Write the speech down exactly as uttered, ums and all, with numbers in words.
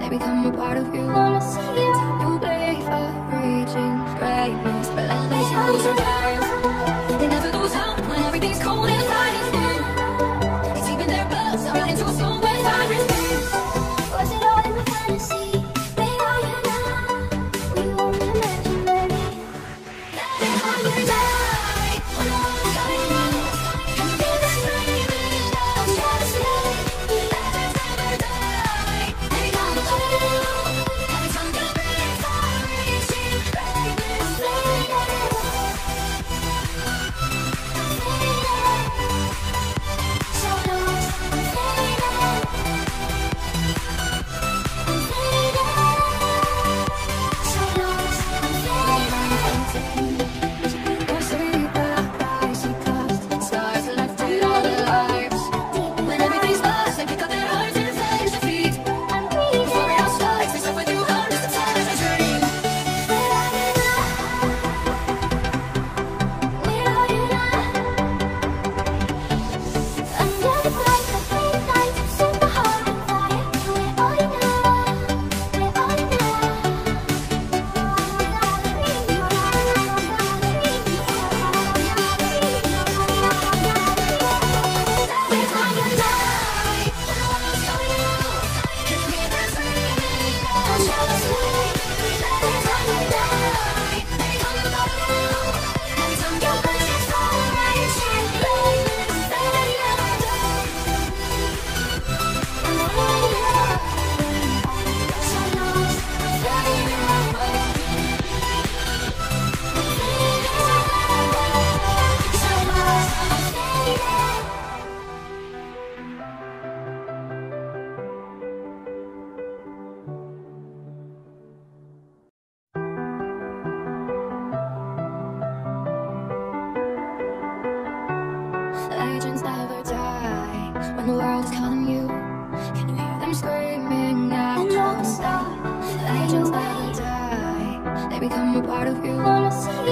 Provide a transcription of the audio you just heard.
they become a part of you. Wanna see you, you play for reaching greatness, but let us you survive. It never goes out when everything's cold and fighting's new. It's even their blood, so right into a soul when fire is new. Was it all in the fantasy? Where are you now? We won't imagine, baby. Where are you now? When the world's coming out, and the beat is screaming out, just let it never die. They become a part of you. Every time you breathe, fire reaching greatness, fading. So lost, I'm fading. I'm fading. So lost, I'm fading. Or sleep at icy cost. Stars left it all their lives. When everything's lost, they pick up their hearts and face their feet. Before it all starts, they suffer through hundreds of times a dream. Where are you now? Where are you now? Under the bright, the green lights, set my heart on fire. Where are you now? Where are you Legends never die when the world's calling you. Can you hear them screaming out? And don't stop. Legends never die, they become a part of you. Wanna see